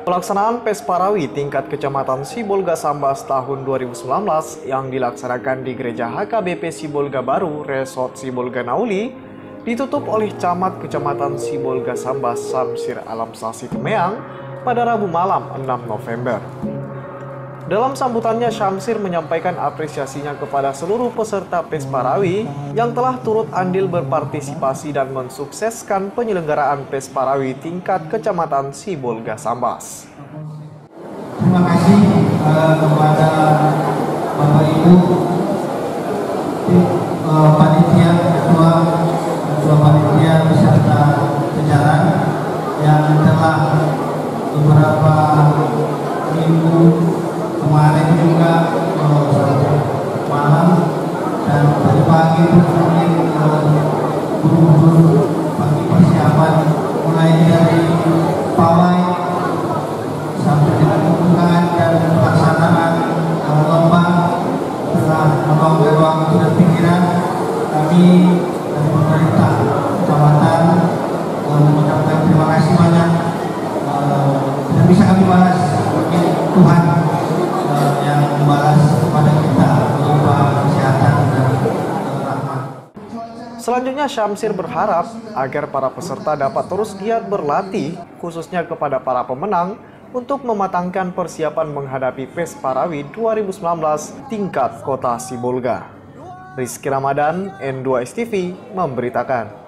Pelaksanaan PES Parawi tingkat Kecamatan Sibolga Sambas tahun 2019 yang dilaksanakan di Gereja HKBP Sibolga Baru, Resort Sibolga Nauli, ditutup oleh Camat Kecamatan Sibolga Sambas Syamsir Alamsasi Temeang pada Rabu malam 6 November. Dalam sambutannya, Syamsir menyampaikan apresiasinya kepada seluruh peserta PES Parawi yang telah turut andil berpartisipasi dan mensukseskan penyelenggaraan PES Parawi tingkat Kecamatan Sibolga Sambas. Terima kasih kepada Bapak Ibu, panitia, ketua panitia beserta jajaran yang telah beberapa minggu kemarin juga malam dan tadi pagi kami buru-buru pagi persiapan mulai dari pawai sampai dengan pembukaan dan pelaksanaan lomba setelah meluangkan waktu dan pikiran kami dari pemerintah kecamatan mengucapkan terima kasih banyak. Tidak bisa kami balas, mungkin Tuhan yang membalas kepada kita berupa kesehatan dan rahmat. Selanjutnya, Syamsir berharap agar para peserta dapat terus giat berlatih, khususnya kepada para pemenang, untuk mematangkan persiapan menghadapi PES Parawi 2019 tingkat Kota Sibolga. Rizky Ramadan, N2 STV, memberitakan.